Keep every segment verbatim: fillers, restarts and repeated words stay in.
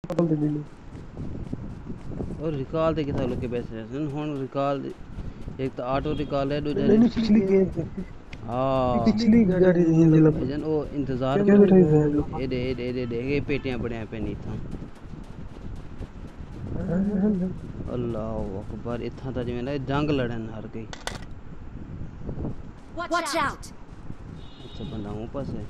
और रिकॉल ते किथा लोग के पैसे हैं हुन रिकॉल एक तो ऑटो रिकॉल है दूजा नहीं पिछली गेम पे हां पिछली गाड़ी नहीं दिला एजन ओ इंतजार क्या करो बैठा है लोग एडे एडे एडे एडे ये पेटियां बड़े पे नहीं था अल्लाह अकबर इथा ता जिवें ना जंग लड़न हर गई Watch out! अच्छा बंदा हूं पास है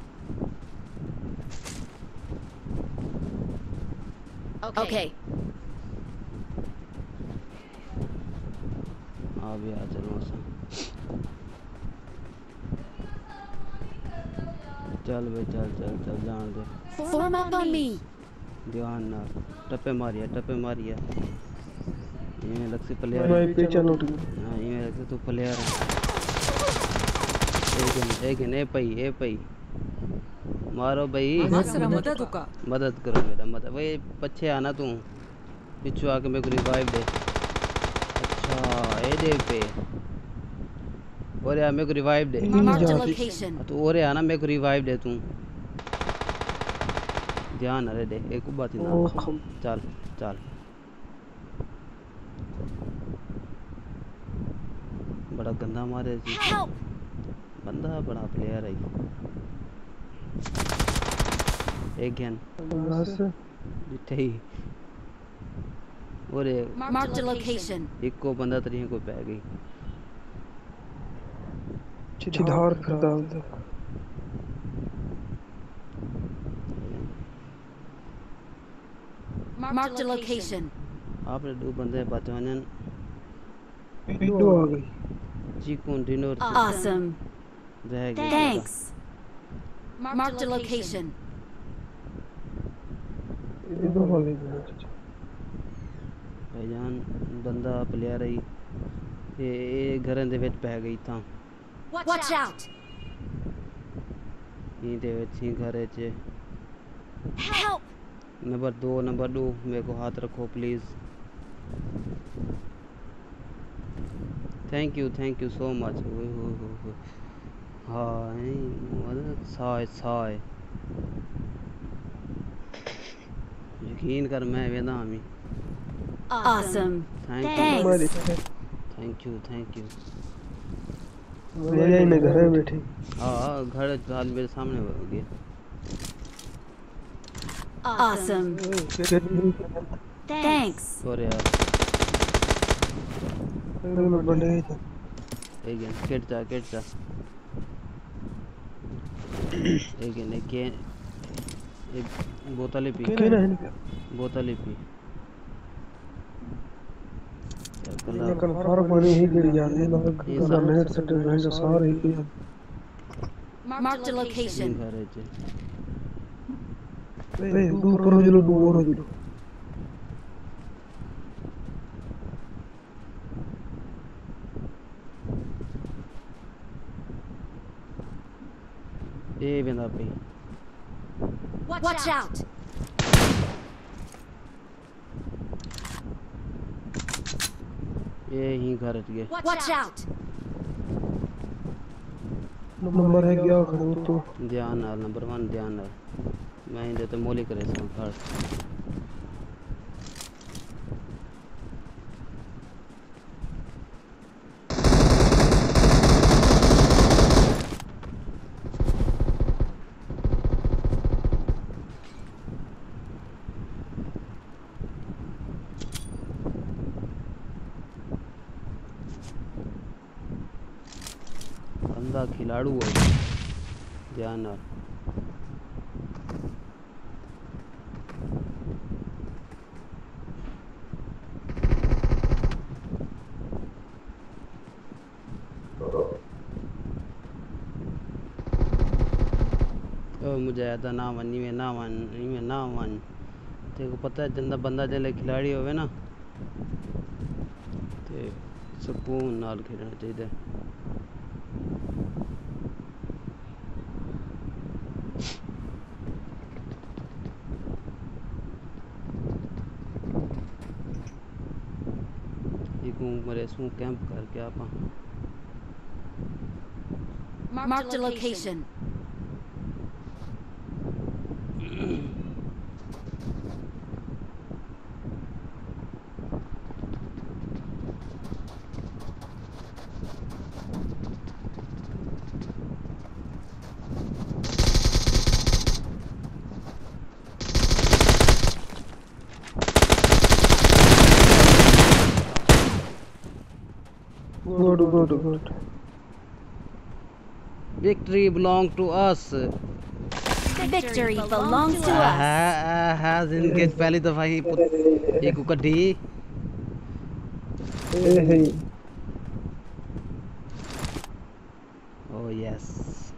Okay. आ भी आ चलो सा चल बे चल चल चल जान दे Form up on me. ध्यान ना टप्पे मारिया टप्पे मारिया ये लग से प्लेयर मैं पीछे लौट गया हां ये लग से तू प्लेयर एक एक ने पई ए पई मारो भाई मदद करो मेरा मदद भाई पीछे आना तू पीछे आके मेरे को रिवाइव दे अच्छा ए दे पे और यार मेरे को रिवाइव दे Mark the location. तो और यार ना मेरे को रिवाइव दे तू ध्यान अरे दे एक बात ही ना चल चल बड़ा गंदा मारे जी बंदा बड़ा प्लेयर है एक गन बस इथे ही और Mark the location. एक को बंदा तरी को पै गई चिधार करता होता Mark the location. आपने दो बंदे बचवानन वीडियो आ गई चीकू डिनर Awesome. रह गई Thanks. Mark the location. Video वाले भाईजान बंदा प्लेयर है ये ये घਰਾਂ ਦੇ ਵਿੱਚ ਪੈ ਗਈ ਤਾਂ Watch out! ਇਹ ਦੇ ਵਿੱਚ ਹੀ ਘਰ 'ਚ Help! नंबर दो नंबर दो मेरे को हाथ रखो please thank you thank you so much हाँ मतलब साय साय यकीन कर मैं वेदा हमी Awesome. Thank Thanks. You thank you thank you मेरे घर में बैठे हाँ घर हाल मेरे सामने हो गया Awesome. Thanks. और यार मैं बंदे एक गन केट जा केट जा एक गन एक एक बोतल ही पी बोतल ही पी ये कल फर्क पानी ही गिर जा रही है ना नेट सेट रहे जो सारे ही Mark the location. घर है जे ए दो पर जो दो और जो ए बंदा पे Watch out! ये ही घर गए Watch out! नंबर है क्या करो तो ध्यान नाल नंबर वन ध्यान नाल मैं इंदे ते मोली करे सा घर बंदा खिलाड़ू है ध्यान नाल ओ मुझे ऐसा ना वन में ना वन में ना वन तेरे को पता है जिंदा बंदा जले खिलाड़ी होवे ना ते सुकून नाल खेलना चाहिए मरे सू कैंप करके आप Mark the location. Good good good Victory belong to us. Victory belongs to us. आहा आहा जिंदगी च पहली दफा ही पुत एक कड्डी ए हे Oh yes.